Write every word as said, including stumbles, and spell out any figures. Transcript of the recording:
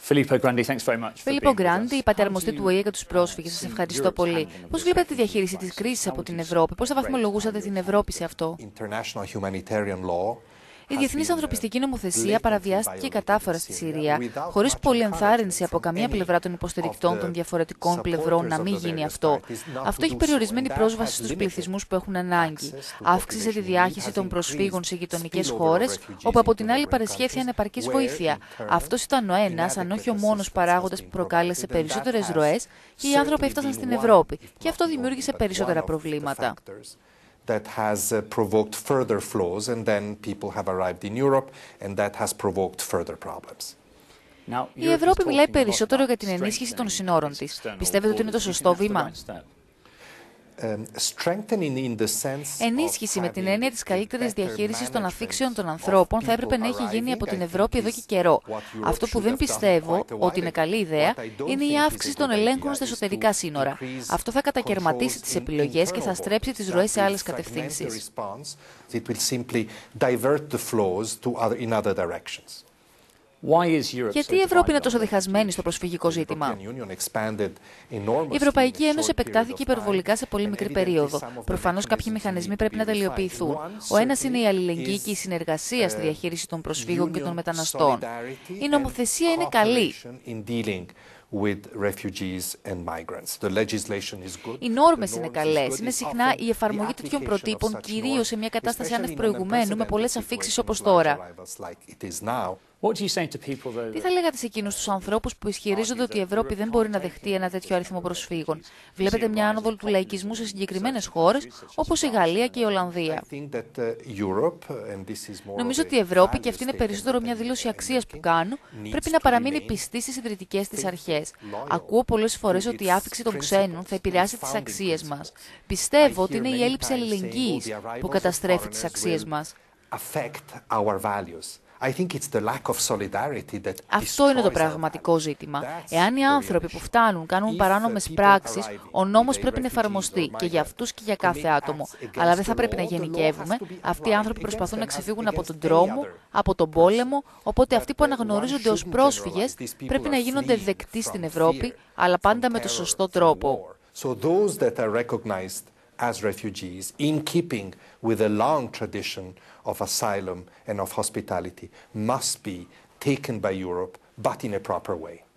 Filippo Grandi, thanks very much. Φίλιππο Γκράντι, είπατε αρμοστή του Ο Ε Ε για τους πρόσφυγες. Σας ευχαριστώ πολύ. Πώς βλέπετε τη διαχείριση της κρίσης από την Ευρώπη, πώς θα βαθμολογούσατε την Ευρώπη σε αυτό? Η διεθνής ανθρωπιστική νομοθεσία παραβιάστηκε κατάφορα στη Συρία, χωρίς πολλή ενθάρρυνση από καμία πλευρά των υποστηρικτών των διαφορετικών πλευρών να μην γίνει αυτό. Αυτό έχει περιορισμένη πρόσβαση στους πληθυσμούς που έχουν ανάγκη. Αύξησε τη διάχυση των προσφύγων σε γειτονικές χώρες, όπου από την άλλη παρεσχέθη ανεπαρκής βοήθεια. Αυτός ήταν ο ένας, αν όχι ο μόνος παράγοντας που προκάλεσε περισσότερες ροές και οι άνθρωποι έφτασαν στην Ευρώπη. Και αυτό δημιούργησε περισσότερα προβλήματα. That has uh, provoked further flows, and then people have arrived in Europe, and that has provoked further problems. Η Ευρώπη μιλάει περισσότερο για την ενίσχυση των συνόρων της. Πιστεύετε ότι είναι το σωστό βήμα? Ενίσχυση με την έννοια της καλύτερης διαχείρισης των αφήξεων των ανθρώπων θα έπρεπε να έχει γίνει από την Ευρώπη εδώ και καιρό. Αυτό που δεν πιστεύω ότι είναι καλή ιδέα είναι η αύξηση των ελέγχων στα εσωτερικά σύνορα. Αυτό θα κατακαιρματίσει τις επιλογές και θα στρέψει τις ροές σε άλλες κατευθύνσεις. Γιατί η Ευρώπη είναι τόσο διχασμένη στο προσφυγικό ζήτημα? Η Ευρωπαϊκή Ένωση επεκτάθηκε υπερβολικά σε πολύ μικρή περίοδο. Προφανώς κάποιοι μηχανισμοί πρέπει να τελειοποιηθούν. Ο ένας είναι η αλληλεγγύη και η συνεργασία στη διαχείριση των προσφύγων και των μεταναστών. Η νομοθεσία είναι καλή. Οι νόρμες είναι καλές. Είναι συχνά η εφαρμογή τέτοιων προτύπων, κυρίως σε μια κατάσταση άνευ προηγουμένου, με πολλές αφήξεις όπως τώρα. Τι θα λέγατε σε εκείνους τους ανθρώπους που ισχυρίζονται ότι η Ευρώπη δεν μπορεί να δεχτεί ένα τέτοιο αριθμό προσφύγων? Βλέπετε μια άνοδο του λαϊκισμού σε συγκεκριμένες χώρες, όπως η Γαλλία και η Ολλανδία. Νομίζω ότι η Ευρώπη, και αυτή είναι περισσότερο μια δήλωση αξίας που κάνω, πρέπει να παραμείνει πιστή στις ιδρυτικές της αρχές. Ακούω πολλές φορές ότι η άφιξη των ξένων θα επηρεάσει τις αξίες μας. Πιστεύω ότι είναι η έλλειψη αλληλεγγύης που καταστρέφει τις αξίες μας. Αυτό είναι το πραγματικό ζήτημα. Εάν οι άνθρωποι που φτάνουν κάνουν παράνομες πράξεις, ο νόμος πρέπει να εφαρμοστεί και για αυτούς και για κάθε άτομο. Αλλά δεν θα πρέπει να γενικεύουμε. Αυτοί οι άνθρωποι προσπαθούν να ξεφύγουν από τον τρόμο, από τον πόλεμο, οπότε αυτοί που αναγνωρίζονται ως πρόσφυγες πρέπει να γίνονται δεκτοί στην Ευρώπη, αλλά πάντα με το σωστό τρόπο. As refugees, in keeping with a long tradition of asylum and of hospitality, must be taken by Europe, but in a proper way.